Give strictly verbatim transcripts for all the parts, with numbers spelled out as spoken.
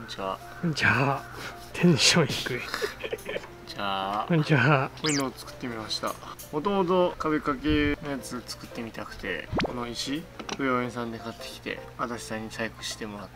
じゃあじゃあテンション低い。 じゃあじゃあこういうのを作ってみました。もともと壁掛けのやつ作ってみたくて、この石不用品さんで買ってきて足立さんに細工してもらって。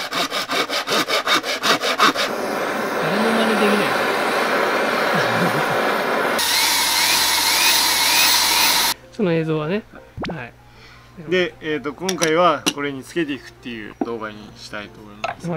誰も真似できない。その映像はね、はい。 で、えー、と今回はこれにつけていくっていう動画にしたいと思います。 はい。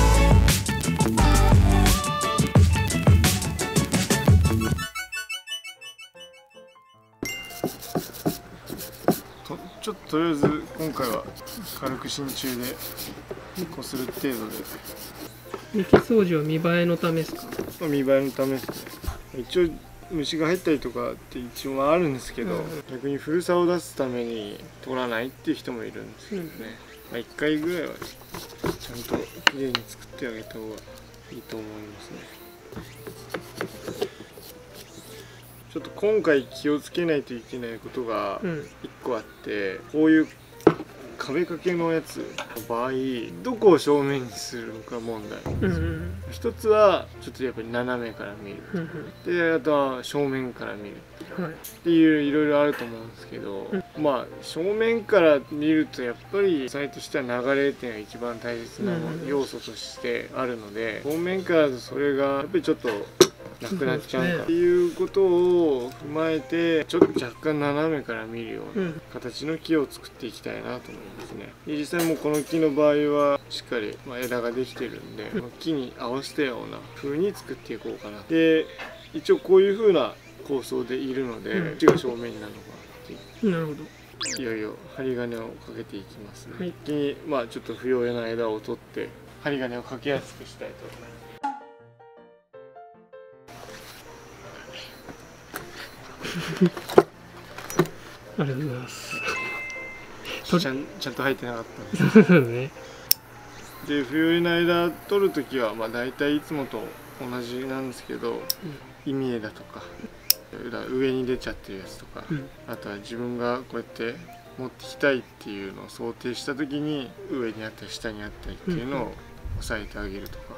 とちょっととりあえず今回は軽く真鍮でこする程度で。 拭き掃除は見栄えのためですか？ 見栄えのためですね。一応虫が入ったりとかって一応はあるんですけど、うん、逆に古さを出すために取らないっていう人もいるんですけどね、うん、まあいっかいぐらいはちゃんときれいに作ってあげた方がいいと思いますね。ちょっと今回気をつけないといけないことがいっこあって、うん、こういう壁掛けのやつの場合どこを正面にするのか問題、うんうん、一つはちょっとやっぱり斜めから見る、うんうん、であとは正面から見る、はい、っていういろいろあると思うんですけど、うん、まあ正面から見るとやっぱりサイトとしては流れっていうのが一番大切な要素としてあるので、正面からだとそれがやっぱりちょっとなくなっちゃうかっていうことを踏まえて、ちょっと若干斜めから見るような形の木を作っていきたいなと思いますね。実際もうこの木の場合はしっかり枝ができてるんで、木に合わせたような風に作っていこうかな。で一応こういう風な構想でいるので、こっちが正面になるのかなっていう。なるほど。いよいよ針金をかけていきますね。はい、先にまあちょっと不要な枝を取って針金をかけやすくしたいと思います。 ありがとうございます。 ちゃんちゃんと入ってなかったんです。ね、で不要な枝取るときはまあ大体いつもと同じなんですけど、うん、意味枝とか上に出ちゃってるやつとか、うん、あとは自分がこうやって持ってきたいっていうのを想定したときに上にあったり下にあったりっていうのを押さえてあげるとか。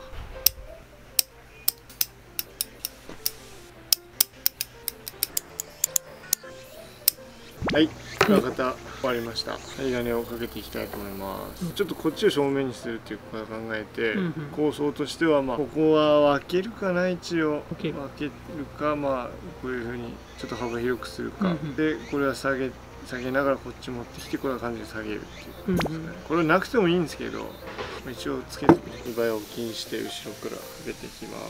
はい、裏方終わりました。針金をかけていきたいと思います。ちょっとこっちを正面にするっていうことを考えて、うんうん、構想としてはまあここは分けるかな、一応分けるか、まあこういうふうにちょっと幅広くするか、うんうん、でこれは下げ下げながらこっち持ってきてこんな感じで下げるっていうことですね。うんうん、これなくてもいいんですけど、一応つけて見栄えを気にして後ろからかけていきます。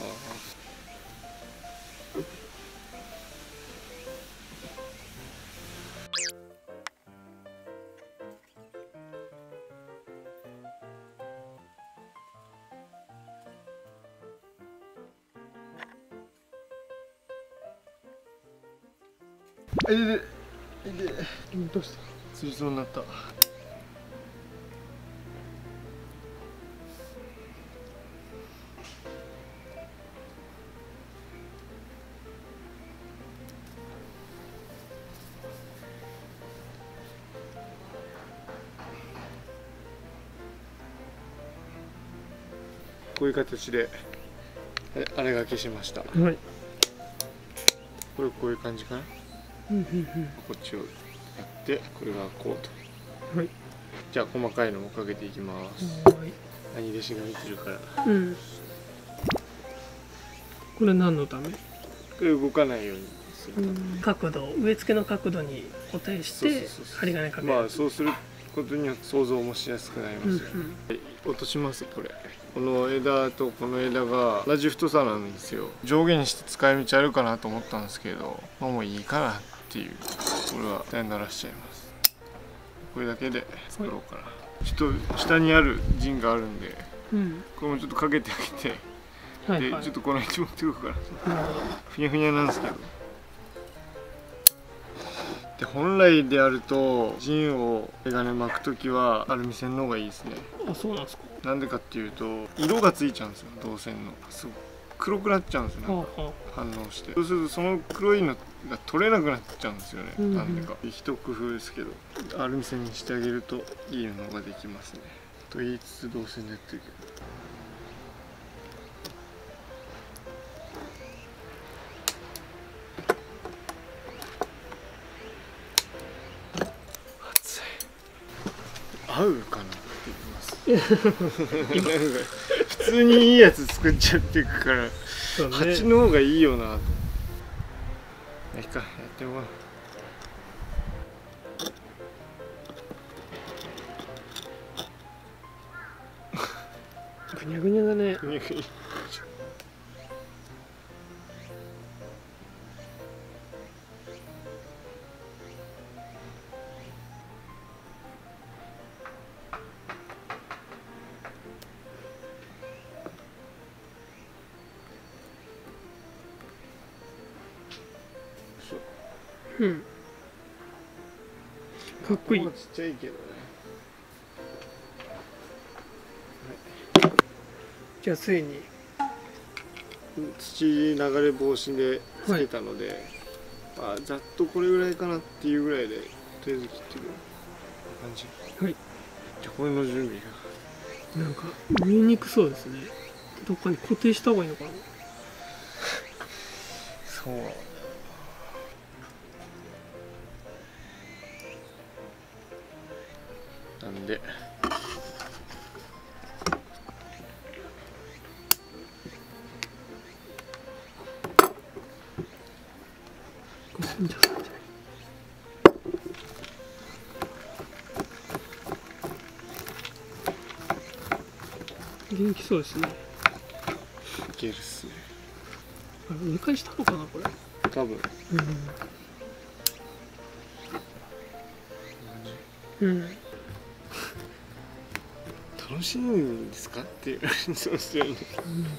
えでででどうした？つりそうになった。こういう形であれがけしました。はい。これこういう感じかな。こっちをやってこれがこうと。はい。じゃあ細かいのもかけていきます。はい。兄弟子が見てるから。うん。 これ何のため？これ動かないようにするため。 角度、植え付けの角度に固定して針金かける。 まあそうすることによって想像もしやすくなりますよね。うんうん、はい、落としますこれ。この枝とこの枝が同じ太さなんですよ。上下にして使い道あるかなと思ったんですけど、まあ、もういいかなっていう。これは下にならしちゃいます。これだけで作ろうかな。ちょっと下にある陣があるんで、うん、これもちょっとかけてあげて、はいはい、でちょっとこの位置持ってくるから、ふにゃふにゃなんですけど。で本来であると陣を針金巻くときはアルミ線の方がいいですね。 あ、そうなんですか。 なんでかっていうと色がついちゃうんですよ。銅線のすごく黒くなっちゃうんですよ。なんか反応して、そうするとその黒いのが取れなくなっちゃうんですよね。うんうん、なんでか一工夫ですけどアルミ線にしてあげるといいのができますね。と言いつつ銅線でやってるけど。 合うかなって言いますなんか普通にいいやつ作っちゃっていくから、ね、蜂の方がいいよな。いいか、やってもらおう。 ぐにゃぐにゃだね。 ぐにゃぐにゃうん。かっこいい。 ちっちゃいけどね。 じゃあついに土流れ防止でつけたので、はい、あざっとこれぐらいかなっていうぐらいでとりあえず切ってくる感じ。 はい。 じゃあこれの準備がなんか見えにくそうですね。どっかに固定した方がいいのかな。 そうなんだよな。なんでじゃあ元気そうですね。 いけるっすね。 あれにかいしたのかなこれ。 多分。 うん。うん。 楽しいんですかっていうそうですよね。 うんだよ。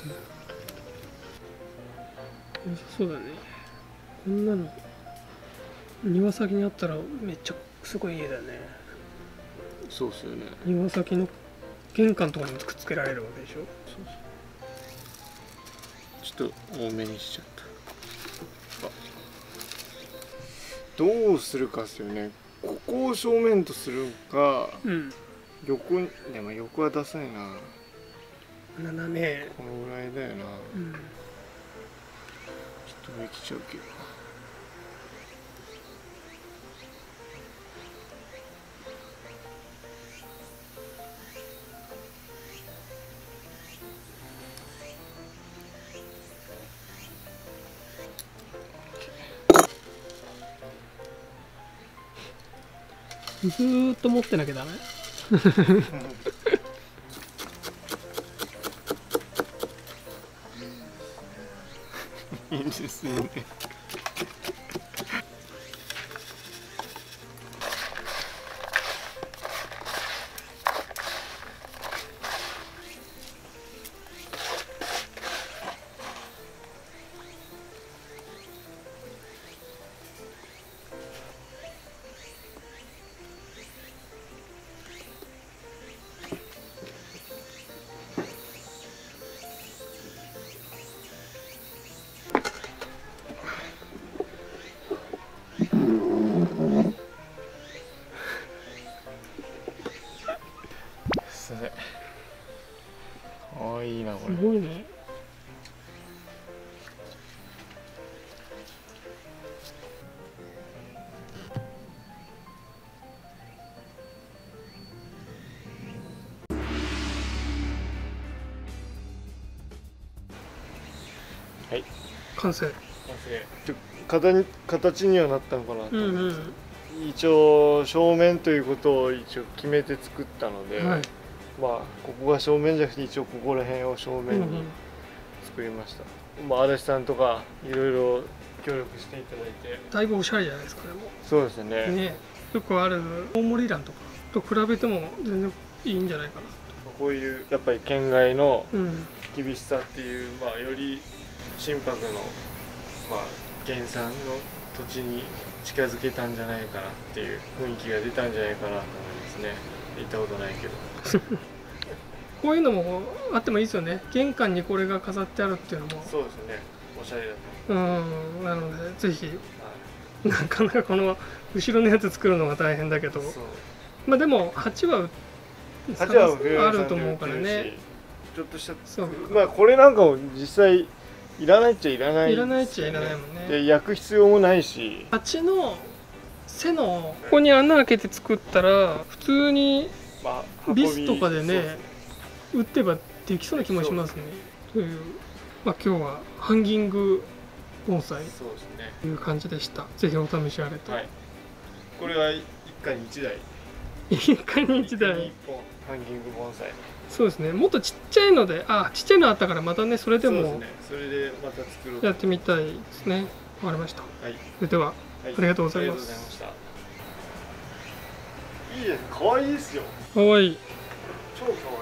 良さそうだね。こんなの庭先にあったらめっちゃすごい家だね。 そうっすよね。 庭先の玄関とかにもくっつけられるわけでしょ。 そうそう。ちょっと多めにしちゃった。あ、どうするかっすよね。ここを正面とするか、うん、横に、でも横はダサいな。 斜めこのぐらいだよな。うん、ちょっと上来ちゃうけど。 ずーっと持ってなきゃダメ。 いいですね。ああいいなこれ。 すごいね。 はい。 完成。完成。形形にはなったのかなと思って。うんうん、一応正面ということを一応決めて作ったので、はい、まあここが正面じゃなくて一応ここら辺を正面に作りました。うんうん、まあ足立さんとかいろいろ協力していただいて。 だいぶおしゃれじゃないですかね。もうそうですね。ね、 よくある大森蘭とかと比べても全然いいんじゃないかな。 こういうやっぱり県外の厳しさっていう、うん、まあより心拍のまあ原産の土地に近づけたんじゃないかなっていう雰囲気が出たんじゃないかなと思いますね。行ったことないけどこういうのもあってもいいですよね。玄関にこれが飾ってあるっていうのもそうですね、おしゃれだと。うん、なのでぜひ、はい、なかなかこの後ろのやつ作るのが大変だけど、まあでも鉢は鉢はあると思うからね。 ちょっとしたそうまあこれなんかも実際いらないっちゃいらない、ね、 いらないっちゃいらないもんね。 で焼く必要もないし、 鉢の背のここに穴開けて作ったら普通にまあ、 ビスとかでねそうですね打ってばできそうな気もしますね。という、まあ、今日はハンギング盆栽そうですねという感じでした。ぜひお試しあれと。 はい、これは一家に一台一回に一一台。 本ハンギング盆栽。 そうですね。もっとちっちゃいので、あ、ちっちゃいのあったからまたね、それでもそうですね、それでまた作ろうとやってみたいですね。わかりました。 はい、 それでは、 はい、 ありがとうございますありがとうございました。いいです、可愛いですよ。 かわいい。 超可愛い。